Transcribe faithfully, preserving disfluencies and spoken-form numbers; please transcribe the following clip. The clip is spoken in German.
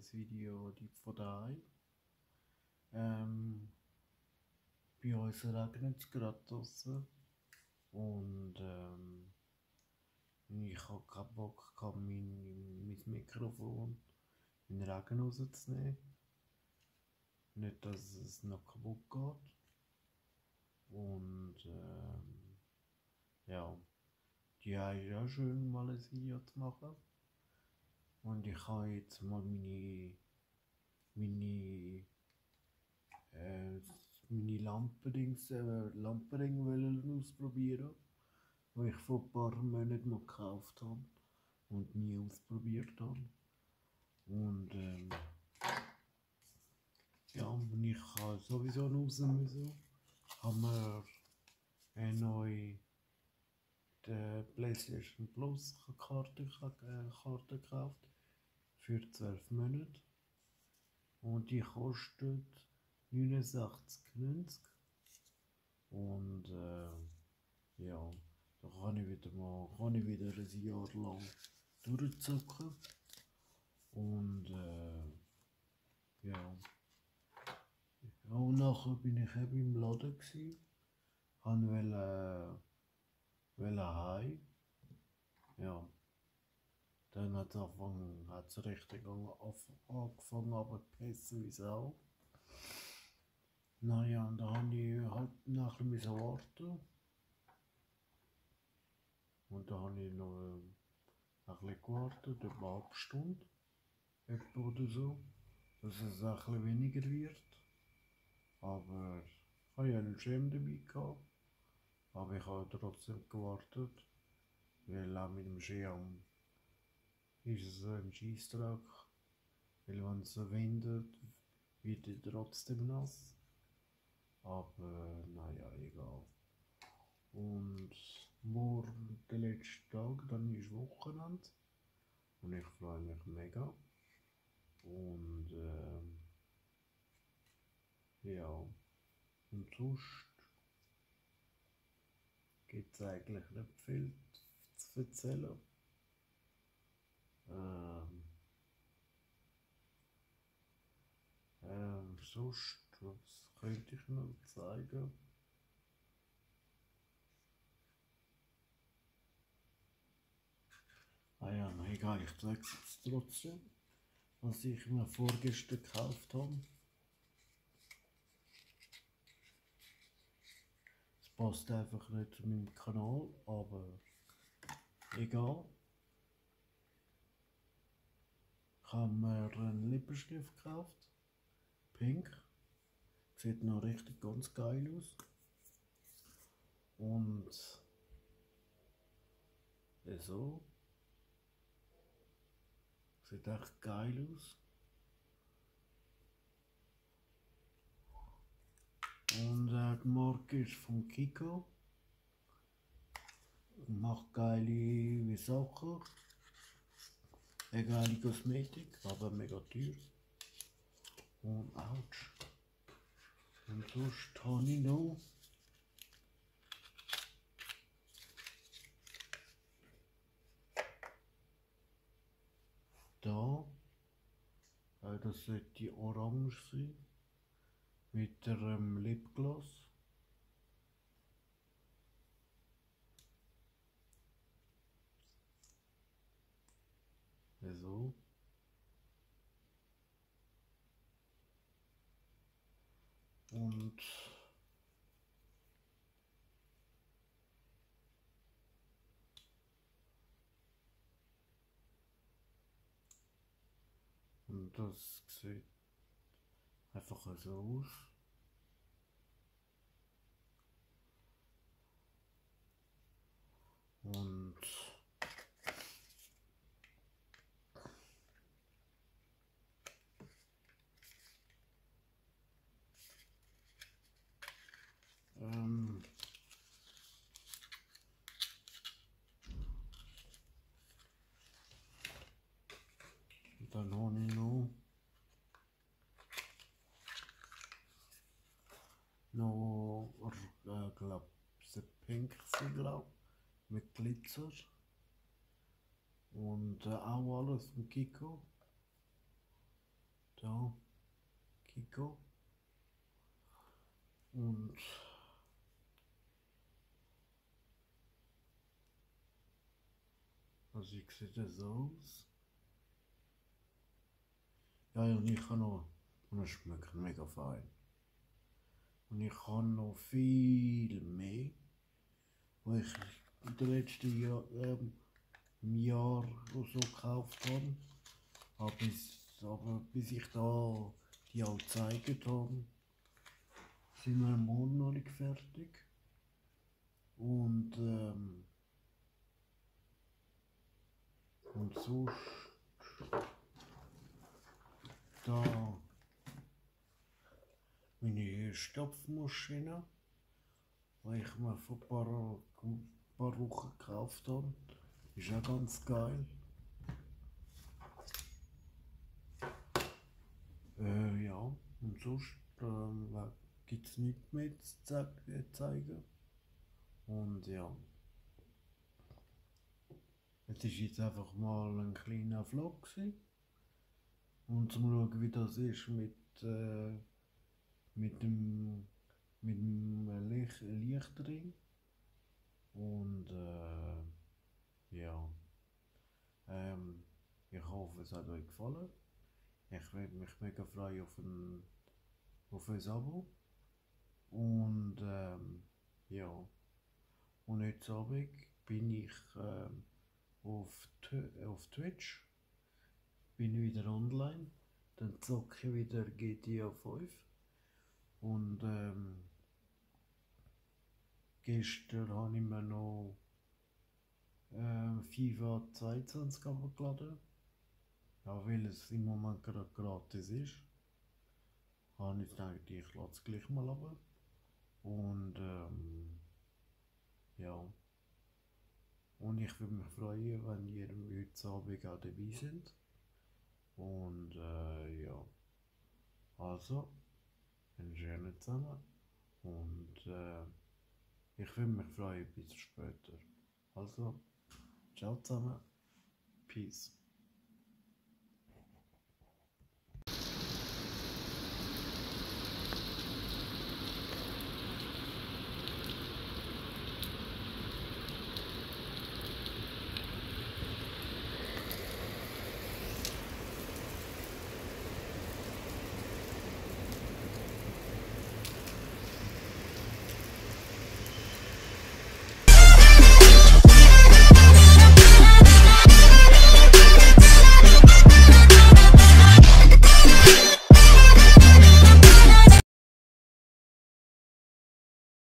das Video die von daheim. Ähm, bei uns regnet es gerade draussen und ähm, ich habe keinen Bock gehabt, mein, mein Mikrofon in den Regen rauszunehmen. Nicht, dass es noch kaputt geht. Und ähm, ja, die haben ja schön mal ein Video zu machen. Und ich habe jetzt mal meine, meine, äh, meine Lampendings, äh, Lampenring wollen ausprobieren, die ich vor ein paar Monaten mal gekauft habe und nie ausprobiert habe. Und ähm, ja, und ich habe sowieso raus müssen, haben wir eine neue die PlayStation Plus Karte, äh, Karte gekauft für zwölf Monate und die kostet neunundsechzig neunzig und äh, ja, da kann ich wieder mal kann ich wieder ein Jahr lang durchzocken und äh, ja. Ja, und nachher bin ich eben im Laden gsi, han wollte wollte heim, ja. Dann hat es angefangen, hat's richtig auf, angefangen, aber pissen wie Sau. Naja, und da habe ich halt nachher müssen warten. Und da habe ich noch äh, ein bisschen gewartet, etwa eine halbe Stunde, etwa oder so, dass es ein bisschen weniger wird. Aber ich hatte ja einen Schirm dabei gehabt. Aber ich habe trotzdem gewartet, weil auch mit dem Schirm ist es so ein Scheissdreck. Weil wenn es so windet, wird er trotzdem nass. Aber naja, egal. Und morgen, der letzte Tag, dann ist Wochenende. Und ich freue mich mega. Und ähm, ja, und sonst gibt es eigentlich nicht viel zu erzählen. Ähm, ähm, sonst, was könnte ich noch zeigen? Ah ja, na egal, ich zeige es jetzt trotzdem, was ich mir vorgestern gekauft habe. Es passt einfach nicht zu meinem Kanal, aber egal. Ich habe mir einen Lippenstift gekauft, pink. Sieht noch richtig ganz geil aus. Und so. Sieht echt geil aus. Und äh, die Marke ist von Kiko. Macht geile Sachen. Eine geile Kosmetik, aber mega teuer. Und ouch. Und sonst habe ich noch da, äh, das sollte orange sein, mit einem Lipgloss. So. Und Und das sieht einfach so aus. Und ähm, dann habe ich noch, noch äh, glaub, ein Pink, glaub, mit Glitzer. Und äh, auch alles von Kiko. da, Kiko. Und also ich sehe das aus. Ja, ja, und ich kann noch, und es schmeckt mega fein. Und ich kann noch viel mehr, was ich in den letzten Jahr, ähm, im Jahr oder so gekauft habe. Aber bis, aber bis ich da die auch gezeigt habe, sind wir morgen noch nicht fertig. Und, ähm, und sonst da meine Stopfmaschine, die ich mir vor ein paar, ein paar Wochen gekauft habe. Ist auch ganz geil. Äh, ja, und sonst ähm, gibt es nichts mehr zu zeigen. Und ja, es ist jetzt einfach mal ein kleiner Vlog gewesen. Und zum schauen, wie das ist mit, äh, mit dem, mit dem Licht, Lichtring. Und äh, ja, ähm, ich hoffe, es hat euch gefallen. Ich würde mich mega freuen auf ein, auf ein Abo. Und ähm, ja, und heute Abend bin ich ähm, auf, auf Twitch, bin wieder online, dann zocke ich wieder G T A fünf. Und ähm, gestern habe ich mir noch äh, FIFA zweiundzwanzig abgeladen. Ja, weil es im Moment gerade gratis ist, habe ich gedacht, ich lade es gleich mal ab. Und ähm, ja, und ich würde mich freuen, wenn ihr heute Abend auch dabei seid. Und äh, ja, also, einen schönen zusammen. Und äh, ich würde mich freuen, bis später. Also, ciao zusammen. Peace.